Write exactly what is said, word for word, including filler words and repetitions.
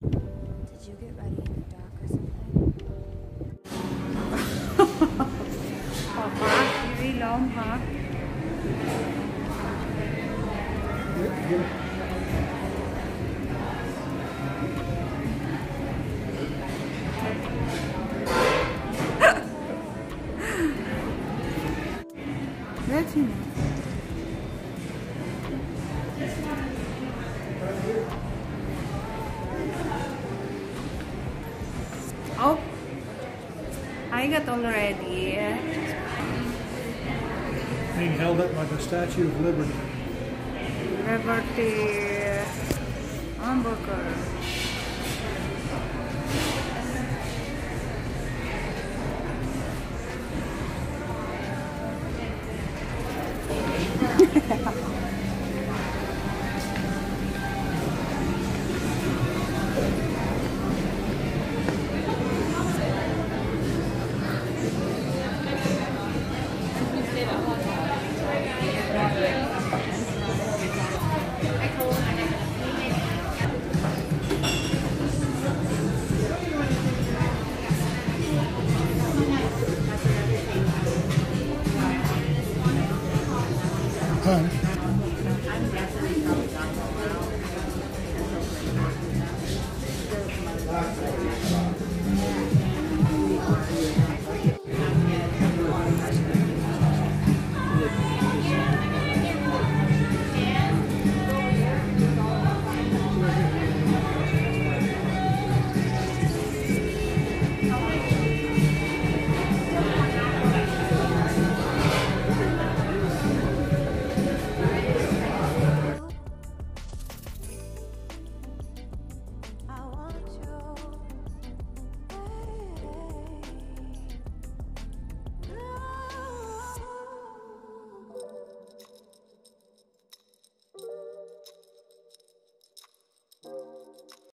Did you get ready in the dark or something? Papa, very long, huh? That's enough. Oh, I got already. Being held up like a Statue of Liberty. Liberty hamburger.